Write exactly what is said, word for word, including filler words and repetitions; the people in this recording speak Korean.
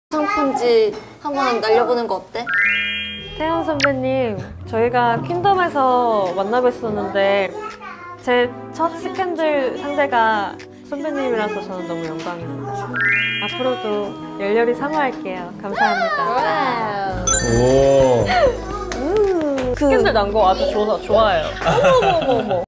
편지 한번 날려보는 거 어때? 태연 선배님, 저희가 퀸덤에서 만나 뵀었는데 제 첫 스캔들 상대가 선배님이라서 저는 너무 영광입니다. 앞으로도 열렬히 사모할게요. 감사합니다. 오. 스캔들 난 거 아주 좋아, 좋아해요. 어머머머머.